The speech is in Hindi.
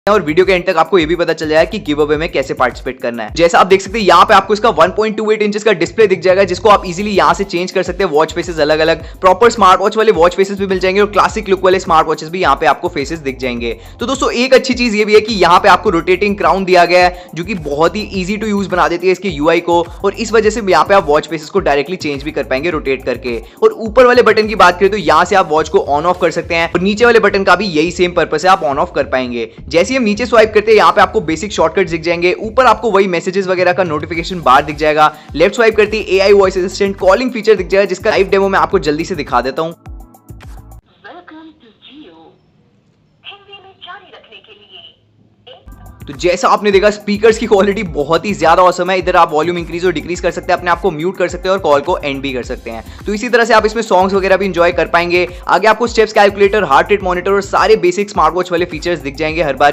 और वीडियो के एंड तक आपको ये भी पता चल जाएगा कि गिव अवे में कैसे पार्टिसिपेट करना है। जैसा आप देख सकते हैं यहाँ पे आपको इसका 1.28 इंचेस का डिस्प्ले दिख जाएगा, जिसको आप इजीली यहाँ से चेंज कर सकते हैं। वॉच फेसेस अलग अलग प्रॉपर स्मार्ट वॉच वाले वॉच फेसेस भी मिल जाएंगे और क्लासिक लुक वाले स्मार्ट वॉचेस भी यहाँ पे आपको फेसेस दिख जाएंगे। तो दोस्तों एक अच्छी चीज ये भी है कि यहाँ पे आपको रोटेटिंग क्राउन दिया गया है, जो कि बहुत ही ईजी टू यूज बना देती है इसके यूआई को, और इस वजह से यहाँ पे आप वॉच फेसेस को डायरेक्टली चेंज भी कर पाएंगे रोटेट करके। और ऊपर वाले बटन की बात करें तो यहाँ से आप वॉच को ऑन ऑफ कर सकते हैं, और नीचे वाले बटन का भी यही सेम पर्पस है, आप ऑन ऑफ कर पाएंगे। जैसे ही हम नीचे स्वाइप करते हैं यहाँ पे आपको बेसिक शॉर्टकट्स दिख जाएंगे, ऊपर आपको वही मैसेजेस वगैरह का नोटिफिकेशन बार दिख जाएगा। लेफ्ट स्वाइप करते ही AI voice assistant calling feature दिख जाएगा, जिसका लाइव डेमो मैं आपको जल्दी से दिखा देता हूं। तो जैसा आपने देखा स्पीकर्स की क्वालिटी बहुत ही ज्यादा ऑसम है। इधर आप वॉल्यूम इंक्रीज और डिक्रीज कर सकते हैं, अपने आप को म्यूट कर सकते हैं और कॉल को एंड भी कर सकते हैं। तो इसी तरह से आप इसमें सॉन्ग्स वगैरह भी एंजॉय कर पाएंगे। आगे आपको steps calculator, heart rate monitor और सारे बेसिक स्मार्ट वॉच वाले फीचर्स दिख जाएंगे हर बार